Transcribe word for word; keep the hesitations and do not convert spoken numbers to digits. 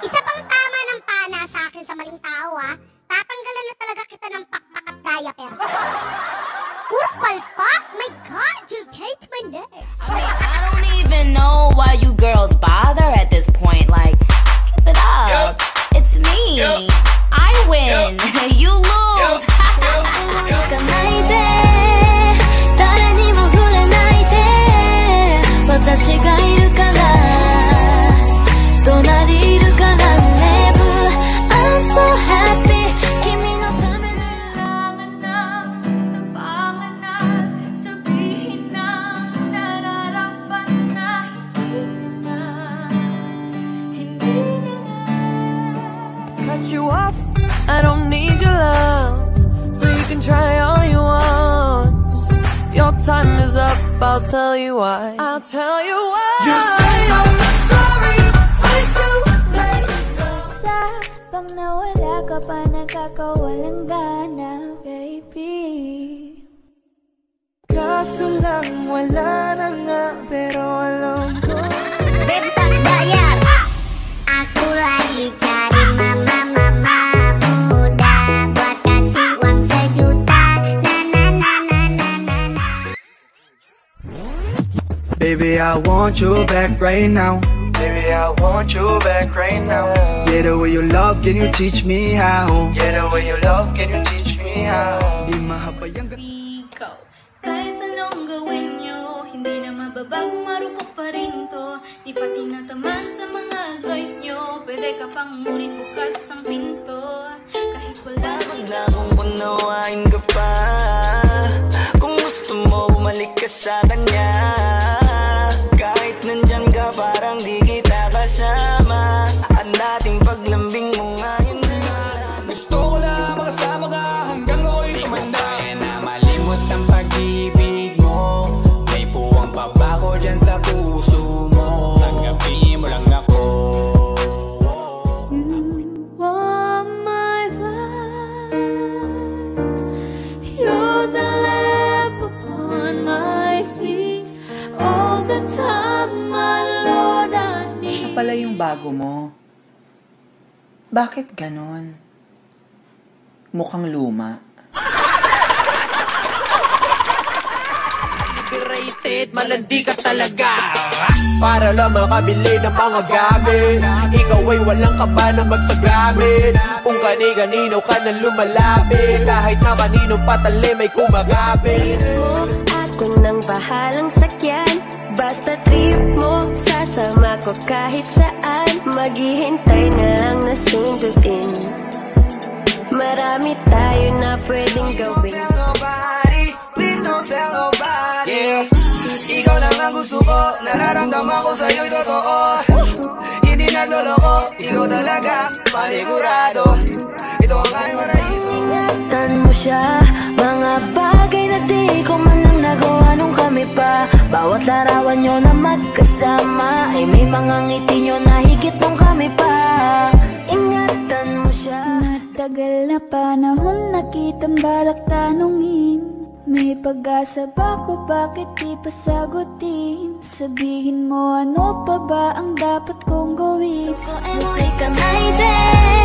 Isa pang tama ng pana sa akin sa maling tao, ha? Tatanggalan na talaga kita ng pakpak at diaper. Puro palpak! My God, you hate my nerves. I don't even know why you girls bother at this point. Like, keep it up. It's me. I win. You lose. I'm so happy. You off, I don't need your love, so you can try all you want. Your time is up, I'll tell you why. I'll tell you why. You say I'm not sorry, but it's too late. Sa pag nawala ka pa, nagkakawalang gana, baby. Kaso lang wala na nga, pero alam ko Bentas bayar. Aku lagi cari mama mama muda buat kasih uang sejuta. Na na na na na na na. Baby, I want you back right now. Baby, I want you back right now. Yeah, the way you love, can you teach me how? Yeah, the way you love, can you teach me how? Di mahabayang Ikaw, kahit anong gawin nyo, hindi na mababago, marupok pa rin to. Di pa tinataman sa mga advice nyo, pwede ka pang ngunit bukas ang pinto. Kahit wala na kung unawain ka pa, kung gusto mo bumalik ka sa kanya. Kahit nandyan ka parang di kita kasama, ang dating paglambing mo ngayon na gusto ko lang makasama ka hanggang ako'y tumanda. Na malimot ang pag-ibig mo, may puwang pa ba ko dyan sa puso mo? Tanggapin mo lang ako. You are my life, you're the lamp upon my feet. All the time, my Lord, I need. Siya pala yung bago mo. Bakit ganon? Mukhang luma. Rated, malandi ka talaga. Para lang makabili ng mga gamit, ikaw ay walang kaba na magpagamit. Kung kani-kanino ka na lumalapit, kahit na kaninong patali may kumagapit. Ako nang bahalang sakyan, basta trip mo, sasama ko kahit saan. Maghihintay na lang na sundutin. Marami tayo na pwedeng gawin. Don't tell nobody, please don't tell nobody. Yeah, ikaw lang ang gusto ko, nararamdaman ko sa'yo'y totoo. Hindi nagloloko, ikaw talaga, panigurado. Ito ang aking paraiso. Ingatan mo siya, mga bagay na di ko man lang nagawa nung kami pa. Bawat larawan nyo na magkasama, ay may mga ngiti nyo na higit nung kami pa. Ingatan mo siya. Matagal na panahon nakitang balak tanungin, may pag-asa ba ko, bakit di pa sagutin? Sabihin mo ano pa ba ang dapat kong gawin? Emoy ka na